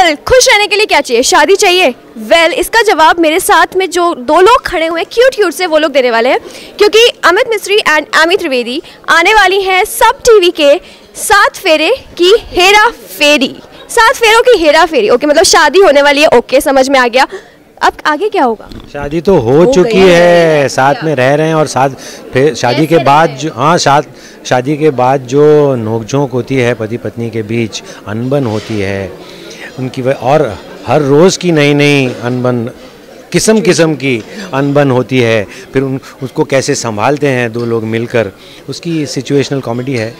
Well खुश रहने के लिए क्या चाहिए? शादी चाहिए? वेल इसका जवाब मेरे साथ में जो दो लोग खड़े हुए हैं क्यूट क्यूट से, वो लोग देने वाले हैं, क्योंकि अमित मिस्त्री एंड एमी त्रिवेदी आने वाली हैं सब टीवी के 7 फेरे की हेरा फेरी। 7 फेरों की हेरा फेरी। ओके, मतलब शादी होने वाली है। ओके, समझ में आ गया। अब आगे क्या होगा? शादी तो हो चुकी है, साथ में रह रहे हैं, और साथ फिर शादी के बाद जो शादी के बाद जो नोकझोंक होती है पति पत्नी के बीच, अनबन होती है उनकी, और हर रोज़ की नई नई अनबन, किस्म किस्म की अनबन होती है, फिर उसको कैसे संभालते हैं दो लोग मिलकर, उसकी सिचुएशनल कॉमेडी है।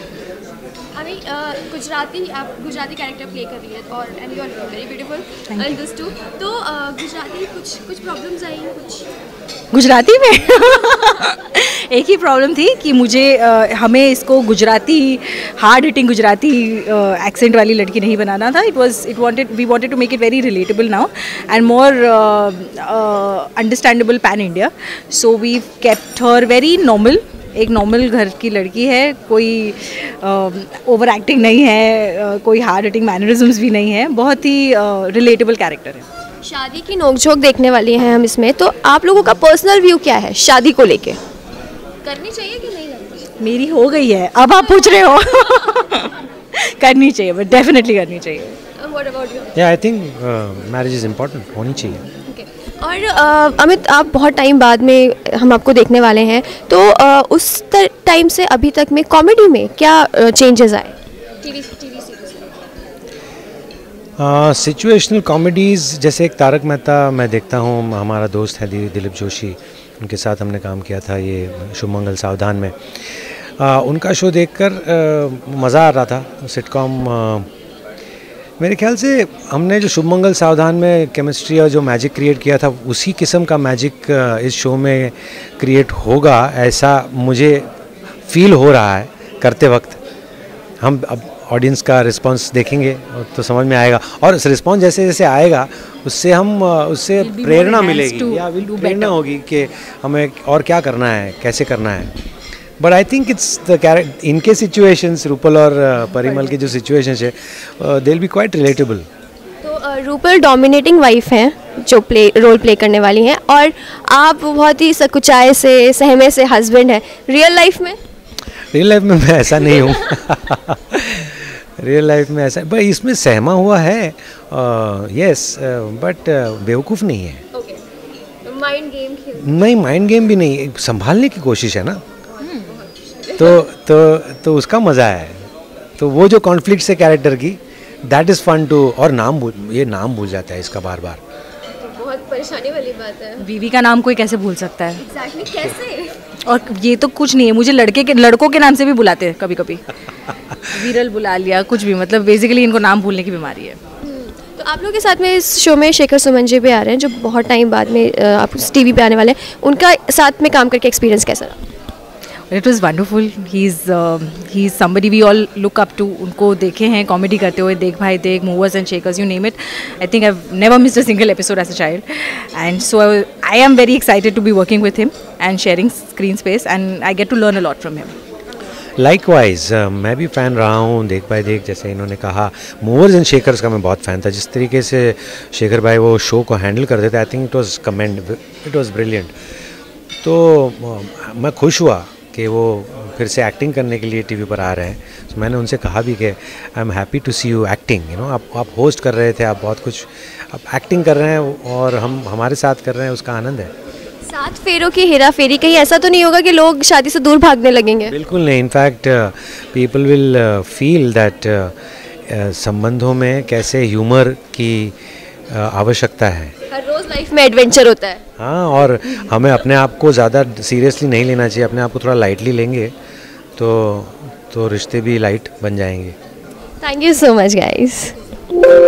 आप गुजराती कैरेक्टर प्ले कर रही है और and you are very beautiful and this too, तो गुजराती कुछ प्रॉब्लम्स आई कुछ गुजराती में? एक ही प्रॉब्लम थी कि मुझे हमें इसको Gujarati hard hitting Gujarati accent वाली लड़की नहीं बनाना था। We wanted to make it very relatable now and more understandable pan India, so we kept her very normal. एक नॉर्मल घर की लड़की है, कोई ओवर एक्टिंग नहीं है, कोई हार्ड हिटिंग मैनरिज्म्स भी नहीं है, बहुत ही रिलेटेबल कैरेक्टर है। शादी की नोकझोंक देखने वाली हैं हम इसमें, तो आप लोगों का पर्सनल व्यू क्या है शादी को लेके? करनी चाहिए कि नहीं करनी चाहिए? मेरी हो गई है, अब आप पूछ रहे हो। करनी चाहिए, बट डेफिनेटली करनी चाहिए। What about you? Yeah, I think marriage is important, होनी चाहिए। और अमित, आप बहुत टाइम बाद में हम आपको देखने वाले हैं, तो उस टाइम से अभी तक में कॉमेडी में क्या चेंजेस आए टीवी सीरीज में? सिचुएशनल कॉमेडीज़, जैसे एक तारक मेहता मैं देखता हूँ, हमारा दोस्त है दिलीप जोशी, उनके साथ हमने काम किया था ये शुभ मंगल सावधान में। उनका शो देखकर मज़ा आ रहा था। सिटकॉम मेरे ख्याल से हमने जो शुभ मंगल सावधान में केमिस्ट्री और जो मैजिक क्रिएट किया था, उसी किस्म का मैजिक इस शो में क्रिएट होगा, ऐसा मुझे फील हो रहा है करते वक्त। हम अब ऑडियंस का रिस्पांस देखेंगे तो समझ में आएगा, और इस रिस्पांस जैसे जैसे आएगा उससे प्रेरणा मिलेगी, या प्रेरणा होगी कि हमें और क्या करना है, कैसे करना है। But I think it's the character, इनके सिचुएशंस, रूपल और परिमल की जो सिचुएशंस है, they will be quite relatable. तो रूपल डोमिनेटिंग वाइफ हैं जो रोल प्ले करने वाली हैं, और आप बहुत ही सकुचाए से सहमे से हस्बैंड हैं। रियल लाइफ में मैं ऐसा नहीं हूँ। रियल लाइफ में ऐसा, भाई इसमें सहमा हुआ है, यस, बट बेवकूफ़ नहीं है। माइंड गेम नहीं, माइंड गेम भी नहीं, संभालने की कोशिश है ना, तो उसका मज़ा है। तो वो जो कॉन्फ्लिक्ट है कैरेक्टर की, दैट इज़ फन टू। और नाम भूल जाता है इसका बार बार, तो बहुत परेशानी वाली बात है। बीवी का नाम कोई कैसे भूल सकता है? एग्जैक्टली, कैसे? और ये तो कुछ नहीं है, मुझे लड़कों के नाम से भी बुलाते हैं कभी कभी। विरल बुला लिया, कुछ भी, मतलब बेसिकली इनको नाम भूलने की बीमारी है। तो आप लोगों के साथ में इस शो में शेखर सुमन जी भी आ रहे हैं, जो बहुत टाइम बाद में आप टीवी पे आने वाले हैं। उनका साथ में काम करके एक्सपीरियंस कैसा रहा? It was wonderful. He's somebody we all look up to. उनको देखे हैं कॉमेडी करते हुए, देख भाई देख, movers and shakers, you name it. I think I've never missed a single episode as a child, and so I am very excited to be working with him and sharing screen space, and I get to learn a lot from him. Likewise, मैं भी fan रहा हूँ देख भाई देख, जैसे इन्होंने कहा। मूवर्स एंड शेकर्स का मैं बहुत फ़ैन था, जिस तरीके से शेखर भाई वो शो को हैंडल करते थे, I think it was brilliant. तो मैं खुश हुआ कि वो फिर से एक्टिंग करने के लिए टीवी पर आ रहे हैं। तो मैंने उनसे कहा भी कि I am happy to see you acting, you know, आप होस्ट कर रहे थे, आप बहुत कुछ, आप एक्टिंग कर रहे हैं और हमारे साथ कर रहे हैं, उसका आनंद है। 7 फेरों की हेरा फेरी, कहीं ऐसा तो नहीं होगा कि लोग शादी से दूर भागने लगेंगे? बिल्कुल नहीं। In fact people will feel that संबंधों में कैसे ह्यूमर की आवश्यकता है। हर रोज़ लाइफ में एडवेंचर होता है। हाँ, और हमें अपने आप को ज़्यादा सीरियसली नहीं लेना चाहिए, अपने आप को थोड़ा लाइटली लेंगे तो रिश्ते भी लाइट बन जाएंगे। Thank you so much guys.